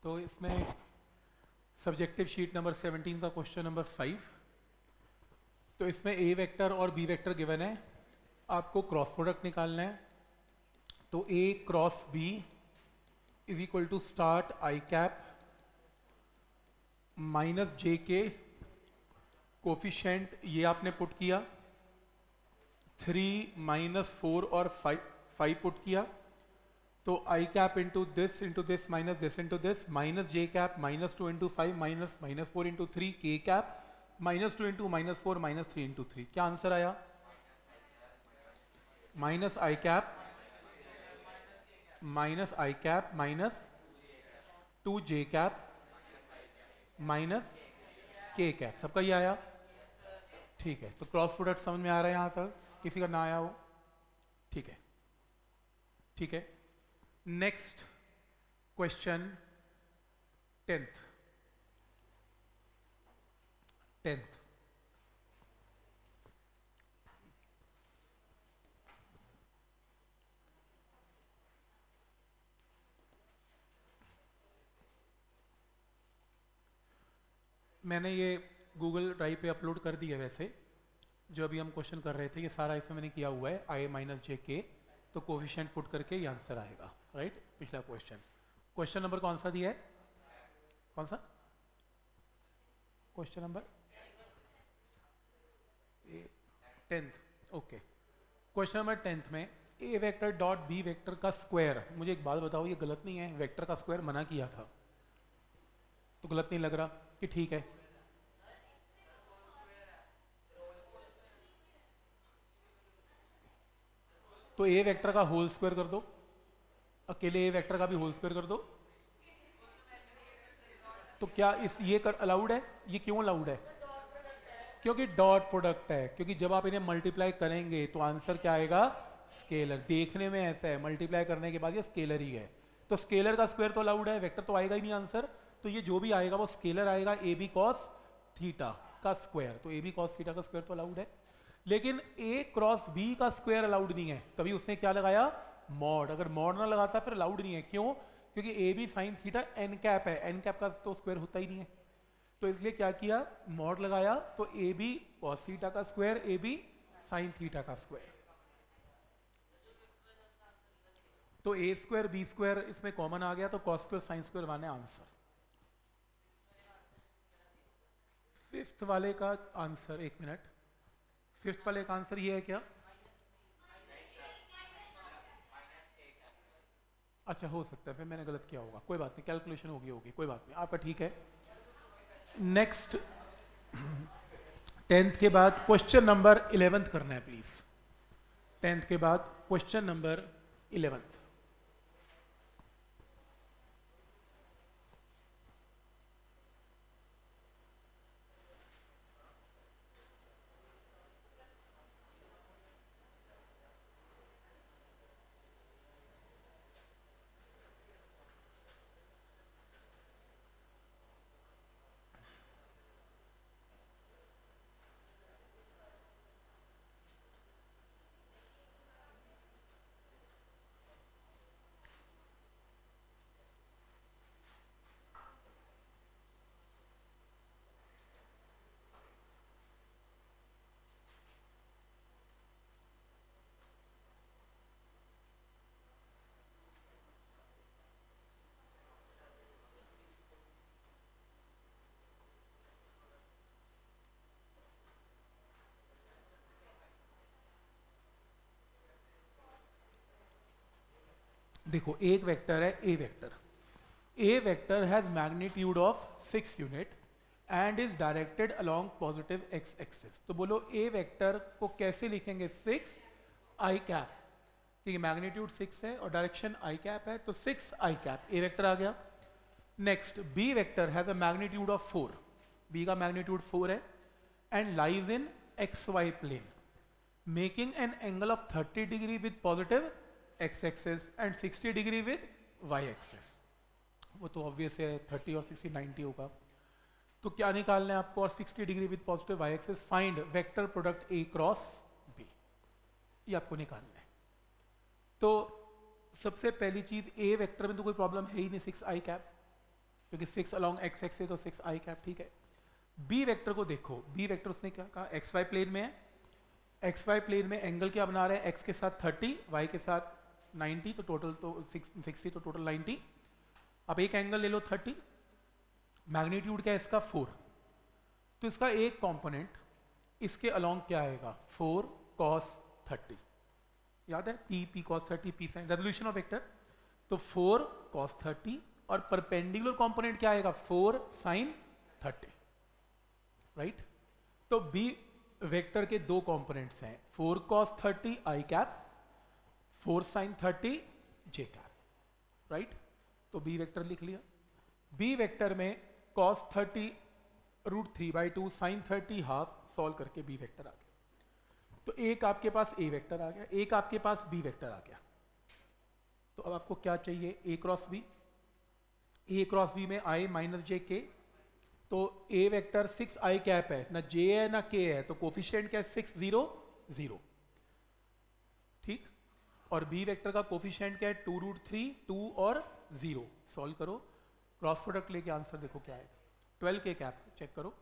तो इसमें subjective sheet number 17 का क्वेश्चन नंबर 5। तो इसमें ए वेक्टर और बी वेक्टर गिवन है, आपको क्रॉस प्रोडक्ट निकालना है। तो A cross B is equal to start I cap minus J K, coefficient ये आपने पुट किया, 3 माइनस 4 और 5 पुट किया। तो I cap into this minus this into this, minus J cap minus 2 into 5 minus minus 4 into 3, K cap minus 2 into minus 4 minus 3 into 3। क्या answer आया? Minus I cap minus 2 J cap minus K cap, सबका ये आया? ठीक है, तो cross product समझ में आ रहा है यहां तक? किसी का ना आया हो? ठीक है, ठीक है। Next question 10th। मैंने ये गूगल ड्राइव पे अपलोड कर दिया। वैसे जो अभी हम क्वेश्चन कर रहे थे ये सारा इसमें मैंने किया हुआ है, आई माइनस जे के, तो कोफिशिएंट पुट करके ये आंसर आएगा। राइट, पिछला क्वेश्चन नंबर कौन सा दिया है? कौन सा question number? 10th। Okay, question number 10th में A vector dot B vector का स्क्वायर। मुझे एक बात बताओ, ये गलत नहीं है? वेक्टर का स्क्वायर मना किया था, तो गलत नहीं लग रहा कि ठीक है? तो ए वेक्टर का होल स्क्वायर कर दो, अकेले ए वेक्टर का भी होल स्क्वायर कर दो। तो क्या इस ये कर अलाउड है? ये क्यों अलाउड है? क्योंकि डॉट प्रोडक्ट है। क्योंकि जब आप इन्हें मल्टीप्लाई करेंगे तो आंसर क्या आएगा? स्केलर। देखने में ऐसा है, मल्टीप्लाई करने के बाद ये स्केलर ही है, तो स्केलर का स्क्वायर तो अलाउड है, वेक्टर तो आएगा ही नहीं आंसर। तो ये जो भी आएगा वो स्केलर आएगा, ए बी कॉस थीटा का स्क्वायर। तो ए बी कॉस थीटा का स्क्वायर तो अलाउड है, लेकिन ए क्रॉस बी का स्क्वायर अलाउड नहीं है। तभी उसने क्या लगाया? मॉड। अगर मॉड ना लगाता फिर अलाउड नहीं है। क्यों? क्योंकि A B sine theta n cap है, एन कैप का तो स्क्वायर होता ही नहीं है। तो इसलिए क्या किया? मॉड लगाया, तो ए बी कॉस थीटा का square, A B sine theta का स्क्वायर। तो ए स्क्वायर बी स्क्वायर इसमें कॉमन आ गया, तो cos square sine square one है आंसर। फिफ्थ वाले का आंसर, एक मिनट, फिफ्थ वाले का आंसर ये है क्या? अच्छा, हो सकता है फिर मैंने गलत किया होगा, कोई बात नहीं, कैलकुलेशन होगी, कोई बात नहीं, आपका ठीक है। नेक्स्ट 10th के बाद क्वेश्चन नंबर 11th करना है प्लीज। 10th के बाद क्वेश्चन नंबर 11th। देखो, एक वेक्टर है A vector. A vector has magnitude of 6 unit and is directed along positive x axis. तो बोलो ए वेक्टर को कैसे लिखेंगे? 6 आई कैप, ठीक है, मैग्नीट्यूड 6 है और डायरेक्शन आई कैप है, तो 6 आई कैप ए वेक्टर आ गया। Next B vector has a magnitude of 4, B का मैग्नीट्यूड 4 है and lies in x y plane, making an angle of 30 degree with positive x axis and 60 degree with y axis. वो तो obvious है, 30 और 60 90 होगा। तो क्या निकालना है आपको? और 60 degree with positive y axis, find vector product A cross B, ये आपको निकालना है। तो सबसे पहली चीज, ए वेक्टर में तो कोई प्रॉब्लम है ही नहीं, 6 आई कैप, क्योंकि 6 अलॉन्ग एक्स एक्स है तो 6 आई कैप, ठीक है। बी वेक्टर को देखो, बी वेक्टर उसने क्या कहा, एक्स वाई प्लेन में है, एक्स वाई प्लेन में एंगल क्या बना रहे हैं, एक्स के साथ 30, वाई के साथ 90, तो टोटल तो 60, तो टोटल 90। अब एक एंगल ले लो 30, मैग्नीट्यूड क्या है इसका 4, तो इसका एक कंपोनेंट इसके अलोंग क्या आएगा 4 cos 30, याद है P cos 30 P sine, resolution of vector, तो 4 cos 30 और परपेंडिकुलर कंपोनेंट क्या आएगा 4 sin 30, राइट। तो बी वेक्टर के दो कंपोनेंट्स हैं 4 cos 30 i cap, 4 sin 30 j cap, right. तो बी वेक्टर लिख लिया। बी वेक्टर में cos 30 √3/2 sin 30 हाफ सॉल्व करके बी वेक्टर आ गया। तो एक आपके पास ए वेक्टर आ गया, एक आपके पास बी वेक्टर आ गया। तो अब आपको क्या चाहिए, A cross B. A cross B में आई माइनस जे के, तो ए वेक्टर 6 आई कैप है, ना जे है ना के है, तो कोफिशिएंट क्या है 6 0 0, ठीक। और बी वेक्टर का कोफिशिएंट क्या है 2√3 2 और 0, सॉल्व करो, क्रॉस प्रोडक्ट लेके आंसर देखो क्या आएगा। 12 के कैप चेक करो,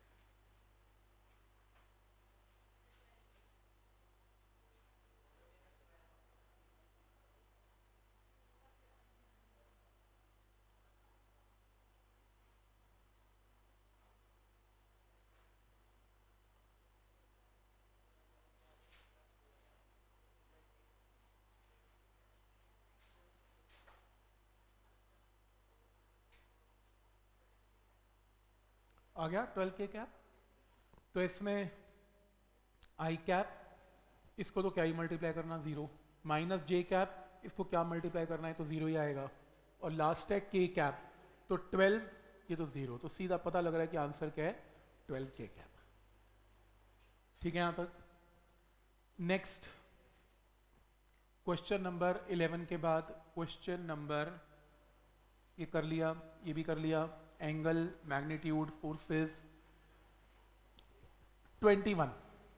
आ गया 12 के कैप। तो इसमें आई कैप, इसको तो क्या ही मल्टीप्लाई करना 0, माइनस जे कैप, इसको क्या मल्टीप्लाई करना है तो 0 ही आएगा, और लास्ट है के कैप, तो 12, ये तो 0, तो सीधा पता लग रहा है कि आंसर क्या है 12 के कैप, ठीक है यहां तक। नेक्स्ट क्वेश्चन नंबर 11 के बाद क्वेश्चन नंबर, ये कर लिया, ये भी कर लिया, एंगल मैग्नीट्यूड फोर्सेस 21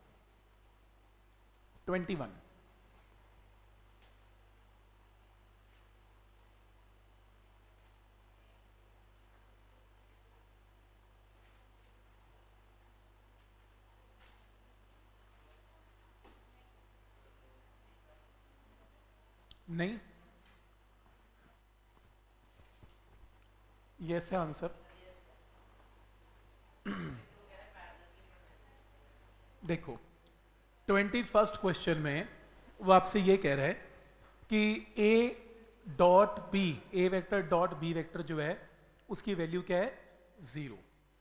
नहीं, यस है आंसर। देखो 21st क्वेश्चन में वो आपसे ये कह रहा है कि A dot B, A vector dot B vector जो है उसकी वैल्यू क्या है 0,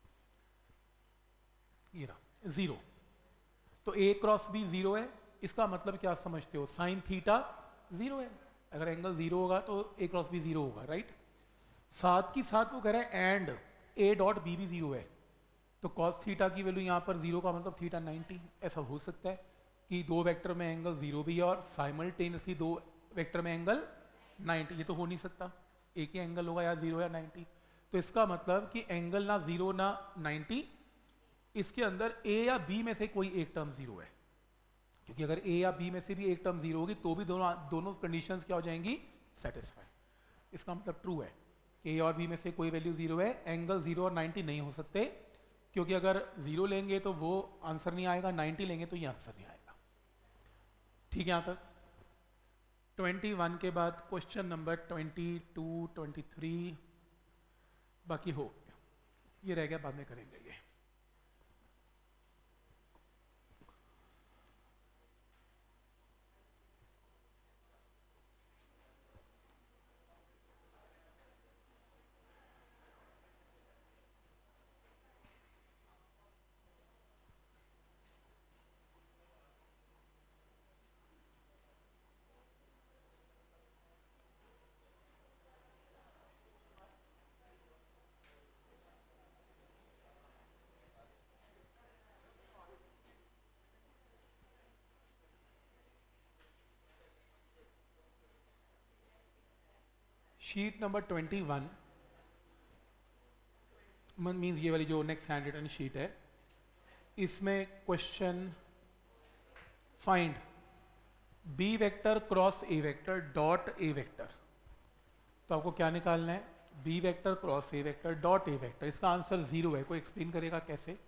ये रहा 0। तो ए क्रॉस बी 0 है, इसका मतलब क्या समझते हो, साइन थीटा 0 है, अगर एंगल 0 होगा तो ए क्रॉस बी 0 होगा, राइट। साथ की साथ वो कह रहा है एंड ए डॉट बी भी 0 है, तो cos थीटा की वैल्यू यहाँ पर 0 का मतलब थीटा 90। ऐसा हो सकता है कि दो वेक्टर में एंगल 0 भी है और साइमल्टेनियसली दो वेक्टर में एंगल 90, ये तो हो नहीं सकता, एक ही एंगल होगा या 0 या 90। तो इसका मतलब कि एंगल ना 0 ना 90, इसके अंदर ए या बी में से कोई एक टर्म 0 है, क्योंकि अगर ए या बी में से भी एक टर्म 0 होगी तो भी दोनों कंडीशंस क्या हो जाएंगी सेटिस्फाई। इसका मतलब ट्रू है कि ए और बी में से कोई वैल्यू 0 है, एंगल 0 और 90 नहीं हो सकते, क्योंकि अगर 0 लेंगे तो वो आंसर नहीं आएगा, 90 लेंगे तो ये आंसर नहीं आएगा, ठीक है यहां तक। 21 के बाद क्वेश्चन नंबर 22 23 बाकी हो गया, ये रह गया, बाद में करेंगे ये। शीट नंबर 21 मीन्स ये वाली जो नेक्स्ट हैंड रिटन शीट है, इसमें question find B vector cross A vector dot A vector. तो आपको क्या निकालना है, B vector cross A vector dot A vector, इसका आंसर 0 है। कोई एक्सप्लेन करेगा कैसे?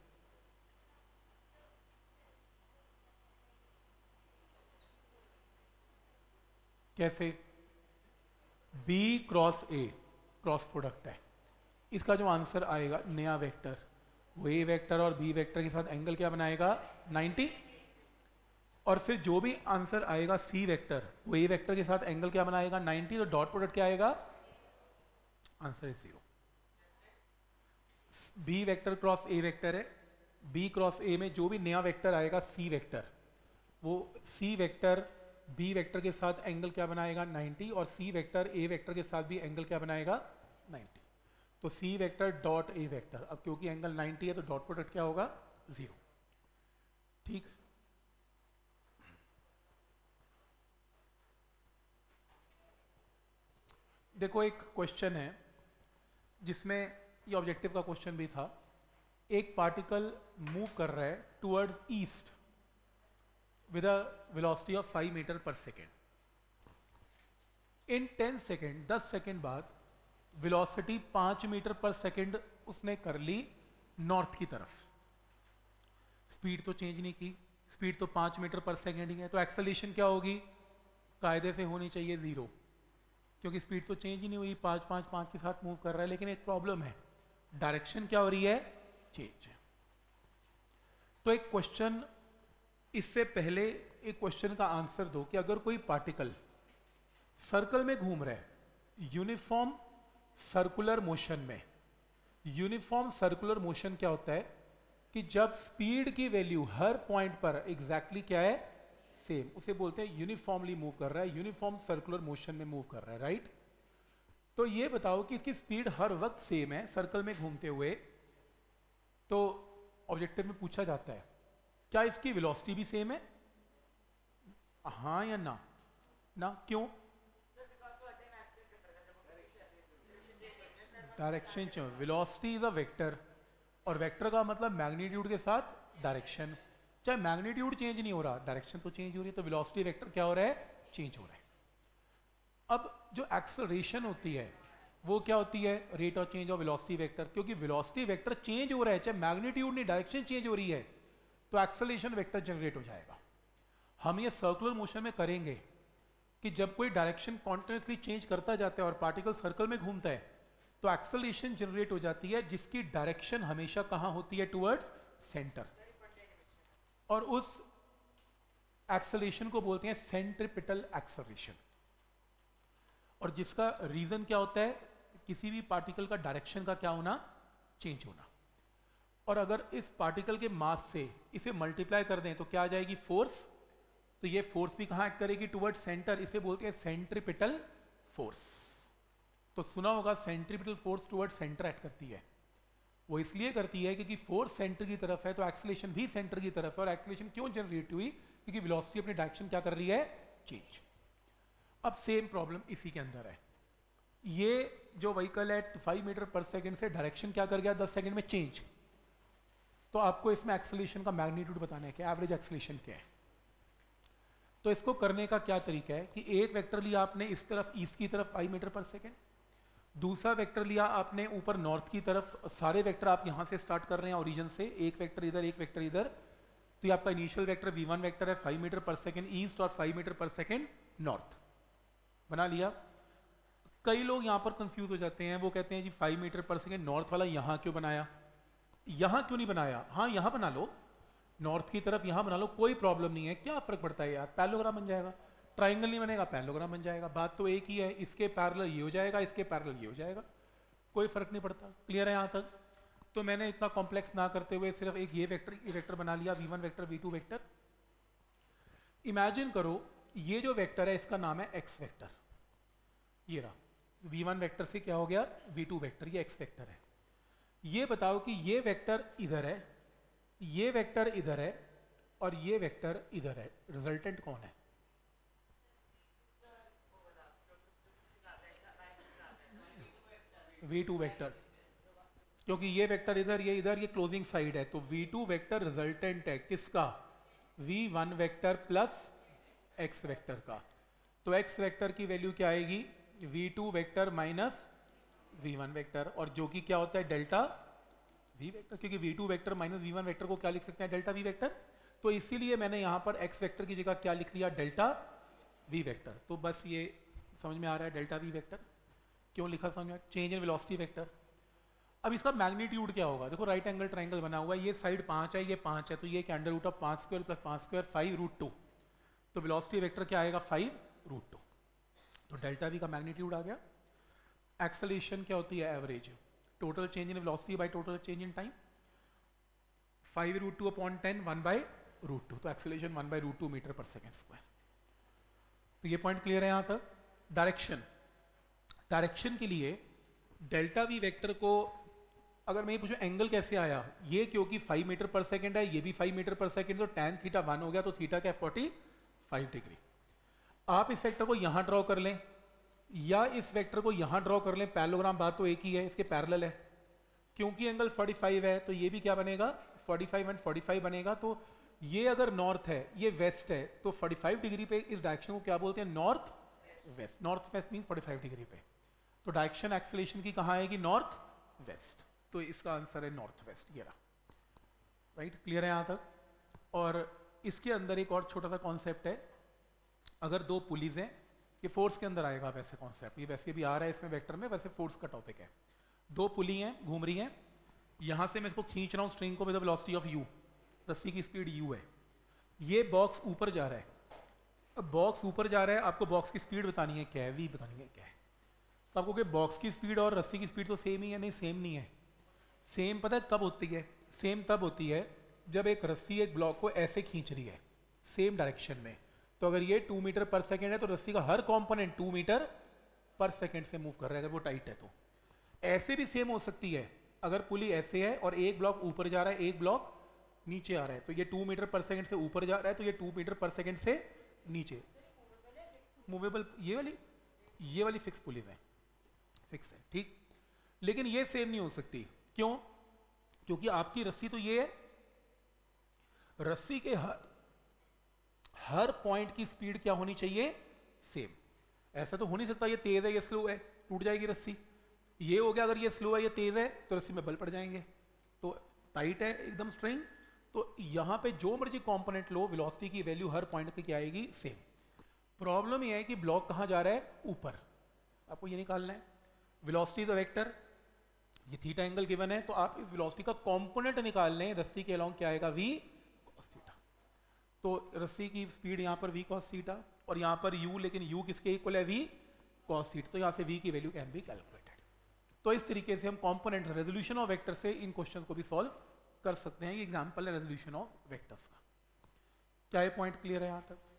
कैसे? B cross A cross product है, इसका जो आंसर आएगा नया वेक्टर, वो ए वेक्टर और बी वेक्टर के साथ एंगल क्या बनाएगा? 90। और फिर जो भी आंसर आएगा सी वेक्टर, वो ए वेक्टर के साथ एंगल क्या बनाएगा? 90। तो डॉट प्रोडक्ट क्या आएगा? Answer is 0। B vector cross A vector है, बी क्रॉस ए में जो भी नया वेक्टर आएगा सी वेक्टर, वो सी वेक्टर बी वेक्टर के साथ एंगल क्या बनाएगा? 90। और सी वेक्टर ए वेक्टर के साथ भी एंगल क्या बनाएगा? 90। तो C vector dot A vector, अब क्योंकि एंगल 90 है तो डॉट प्रोडक्ट क्या होगा? 0। ठीक। देखो एक क्वेश्चन है जिसमें ये ऑब्जेक्टिव का क्वेश्चन भी था। एक पार्टिकल मूव कर रहा है towards east with a velocity of 5 metre per second. In 10 second 10 second बाद वेलोसिटी 5 मीटर पर सेकेंड उसने कर ली नॉर्थ की तरफ। स्पीड तो चेंज नहीं की, स्पीड तो 5 मीटर पर सेकेंड ही है, तो एक्सेलरेशन क्या होगी? कायदे से होनी चाहिए 0, क्योंकि स्पीड तो चेंज ही नहीं हुई, 5 5 5 के साथ मूव कर रहा है। लेकिन एक प्रॉब्लम है, डायरेक्शन क्या हो रही है? चेंज। तो एक क्वेश्चन, इससे पहले एक क्वेश्चन का आंसर दो कि अगर कोई पार्टिकल सर्कल में घूम रहा है यूनिफॉर्म सर्कुलर मोशन में, यूनिफॉर्म सर्कुलर मोशन क्या होता है कि जब स्पीड की वैल्यू हर पॉइंट पर एग्जैक्टली क्या है? सेम, उसे बोलते हैं यूनिफॉर्मली मूव कर रहा है, यूनिफॉर्म सर्कुलर मोशन में मूव कर रहा है, राइट? तो ये बताओ कि इसकी स्पीड हर वक्त सेम है सर्कल में घूमते हुए, तो ऑब्जेक्टिव में पूछा जाता है क्या इसकी वेलोसिटी भी सेम है? हाँ या ना? ना क्यों? Direction change. Velocity is a vector, और वेक्टर का मतलब मैग्नीट्यूड के साथ डायरेक्शन। चाहे मैग्नीट्यूड चेंज नहीं हो रहा, डायरेक्शन तो चेंज हो रही है, तो वेलोसिटी वेक्टर क्या हो रहा है? चेंज हो रहा है। अब जो एक्सेलरेशन होती है वो क्या होती है? Rate of change of velocity vector, क्योंकि वेलोसिटी वेक्टर चेंज हो रहा है, चाहे मैग्नीट्यूड नहीं डायरेक्शन चेंज हो रही है, तो एक्सेलरेशन वेक्टर जनरेट हो जाएगा। हम ये सर्कुलर मोशन में करेंगे कि जब कोई डायरेक्शन कॉन्टिन्यूसली चेंज करता जाता है और पार्टिकल सर्कल में घूमता है, तो एक्सेलरेशन जनरेट हो जाती है जिसकी डायरेक्शन हमेशा कहां होती है? Towards centre. और उस एक्सेलरेशन को बोलते हैं सेंट्रिपिटल एक्सेलरेशन। और जिसका रीजन क्या होता है? किसी भी पार्टिकल का डायरेक्शन का क्या होना? चेंज होना। और अगर इस पार्टिकल के मास से इसे मल्टीप्लाई कर दें तो क्या आ जाएगी? फोर्स। तो ये फोर्स भी कहां एक्ट करेगी? टुवर्ड्स सेंटर, इसे बोलते हैं सेंट्रिपिटल फोर्स। तो सुना होगा centripetal force towards centre act करती है। वो इसलिए करती है क्योंकि फोर्स सेंटर की तरफ है, तो एक्सेलरेशन भी सेंटर की तरफ है। और एक्सेलरेशन क्यों जनरेट हुई? क्योंकि वेलोसिटी अपनी डायरेक्शन क्या कर रही है? चेंज। अब सेम प्रॉब्लम इसी के अंदर है। ये जो व्हीकल है 5 मीटर पर सेकेंड से डायरेक्शन क्या कर गया? 10 सेकेंड में चेंज। तो आपको इसमें एक्सेलरेशन का मैग्नीट्यूड बताना है कि एवरेज एक्सेलरेशन क्या है। तो इसको करने का क्या तरीका है कि एक वेक्टर लिया आपने इस तरफ ईस्ट की तरफ 5 मीटर पर सेकेंड, दूसरा वेक्टर लिया आपने ऊपर नॉर्थ की तरफ। सारे वेक्टर आप यहां से स्टार्ट कर रहे हैं ओरिजिन से, एक वेक्टर इधर एक वेक्टर इधर। तो ये आपका इनिशियल वेक्टर v1 वेक्टर है 5 मीटर पर सेकेंड ईस्ट और 5 मीटर पर सेकेंड नॉर्थ। बना लिया। कई लोग यहां पर कंफ्यूज हो जाते हैं, वो कहते हैं जी 5 मीटर पर सेकेंड नॉर्थ वाला यहां क्यों बनाया, यहां क्यों नहीं बनाया? हाँ यहां बना लो, नॉर्थ की तरफ यहां बना लो, कोई प्रॉब्लम नहीं है, क्या फर्क पड़ता है यार, पैरेललोग्राम बन जाएगा। ट्राइंगल नहीं बनेगा, पैरेललोग्राम बन जाएगा। बात तो एक ही है, इसके पैरेलल ये हो जाएगा, इसके पैरेलल ये हो जाएगा, कोई फर्क नहीं पड़ता। क्लियर है यहां तक? तो मैंने इतना कॉम्प्लेक्स ना करते हुए सिर्फ एक ये वेक्टर बना लिया, v1 vector v2 vector. Imagine करो ये जो वेक्टर है इसका नाम है x वेक्टर। ये रहा v1 वेक्टर से क्या हो गया v2 वेक्टर, ये x वेक्टर है। ये बताओ कि ये वेक्टर इधर है, ये वेक्टर इधर है और ये वेक्टर इधर है, रिजल्टेंट कौन है? v2 वेक्टर, क्योंकि ये वेक्टर इधर ये इधर, ये क्लोजिंग साइड है, तो v2 वेक्टर रिजल्टेंट है किसका? v1 vector plus x vector का। तो x वेक्टर की वैल्यू क्या आएगी? v2 vector minus v1 vector, और जो कि क्या होता है डेल्टा v वेक्टर, क्योंकि v2 vector minus v1 vector को क्या लिख सकते हैं, डेल्टा v वेक्टर। तो इसीलिए मैंने यहाँ पर x वेक्टर की जगह क्या लिख लिया, डेल्टा v वेक्टर। तो बस ये समझ में आ रहा है डेल्टा v वेक्टर क्यों लिखा, समझ में, चेंज इन वेलोसिटी वेक्टर। अब इसका मैग्नीट्यूड क्या होगा, देखो राइट एंगल ट्राइंगल बना हुआ है, ये साइड 5 है, ये 5 है, तो ये under root of 5 square plus 5 square 5√2, तो वेलोसिटी वेक्टर क्या आएगा 5√2। तो डेल्टा वी का मैग्नीट्यूड आ गया। एक्सेलरेशन क्या होती है, average total change in velocity by total change in time, 5√2/10 1/√2, तो acceleration 1/√2 metre per second square. तो ये पॉइंट क्लियर है यहाँ तक। डायरेक्शन के लिए डेल्टा वी वेक्टर को अगर मैं ये पूछूं एंगल कैसे आया, ये क्योंकि 5 मीटर पर सेकेंड है, ये भी 5 मीटर पर सेकेंड, तो tan थीटा 1 हो गया, तो थीटा क्या 45 डिग्री। आप इस वेक्टर को यहां ड्रॉ कर लें या इस वेक्टर को यहां ड्रॉ कर लें, पैरेललोग्राम बात तो एक ही है, इसके पैरेलल है, क्योंकि एंगल 45 है तो ये भी क्या बनेगा 45 एंड 45 बनेगा। तो ये अगर नॉर्थ है, ये वेस्ट है, तो 45 डिग्री पे इस डायरेक्शन को क्या बोलते हैं, north west. North west mean 45 degree पे, तो डायरेक्शन एक्सेलरेशन की कहां आएगी, नॉर्थ वेस्ट। तो इसका आंसर है नॉर्थ वेस्ट, ये रहा। राइट, क्लियर है यहां तक। और इसके अंदर एक और छोटा सा कॉन्सेप्ट है, अगर दो पुलीज हैं, ये फोर्स के अंदर आएगा वैसे कॉन्सेप्ट, ये वैसे भी आ रहा है इसमें वेक्टर में, वैसे फोर्स का टॉपिक है। दो पुली हैं, घूम रही हैं, यहां से मैं इसको खींच रहा हूं स्ट्रिंग को with the velocity of u, रस्सी की स्पीड u है, ये बॉक्स ऊपर जा रहा है। अब बॉक्स ऊपर जा रहा है, आपको बॉक्स की स्पीड बतानी है क्या है, v बतानी है क्या है। तो आपको बॉक्स की स्पीड और रस्सी की स्पीड तो सेम ही है, नहीं सेम नहीं है। सेम पता है कब होती है, सेम तब होती है जब एक रस्सी एक ब्लॉक को ऐसे खींच रही है सेम डायरेक्शन में। तो अगर ये 2 मीटर पर सेकेंड है तो रस्सी का हर कंपोनेंट 2 मीटर पर सेकेंड से मूव कर रहा है, अगर वो टाइट है तो। ऐसे भी सेम हो सकती है, अगर पुली ऐसे है और एक ब्लॉक ऊपर जा रहा है, एक ब्लॉक नीचे आ रहा है, तो ये 2 मीटर पर सेकेंड से ऊपर जा रहा है, तो ये 2 मीटर पर सेकेंड से नीचे। मूवेबल ये वाली फिक्स पुलिस है, फिक्स है, ठीक। लेकिन ये सेम नहीं हो सकती, क्यों, क्योंकि आपकी रस्सी तो ये है, रस्सी के हर पॉइंट की स्पीड क्या होनी चाहिए, सेम। ऐसा तो हो नहीं सकता ये तेज है ये स्लो है, टूट जाएगी रस्सी। ये हो गया, अगर ये स्लो है ये तेज है तो रस्सी में बल पड़ जाएंगे। तो टाइट है एकदम स्ट्रिंग, तो यहां पे जो मर्जी कंपोनेंट लो, वेलोसिटी की वैल्यू हर पॉइंट की क्या आएगी, सेम। प्रॉब्लम ये है कि ब्लॉक कहां जा रहा है, ऊपर। आपको ये निकालना है, वेलोसिटी इज अ वेक्टर, ये थीटा एंगल गिवन है, तो आप इस वेलोसिटी का कंपोनेंट निकाल लें, रस्सी के अलोंग क्या आएगा, v cos थीटा। तो रस्सी की स्पीड यहां पर v cos थीटा, और यहां पर u, लेकिन u किसके इक्वल है, v cos थीटा, तो यहां से v की वैल्यू कैन बी कैलकुलेटेड। तो इस तरीके से हम कंपोनेंट रेजोल्यूशन ऑफ वेक्टर से इन क्वेश्चंस को भी सॉल्व कर सकते हैं। ये एग्जांपल है रेजोल्यूशन ऑफ वेक्टर्स का। क्या ये पॉइंट क्लियर है यहां तक?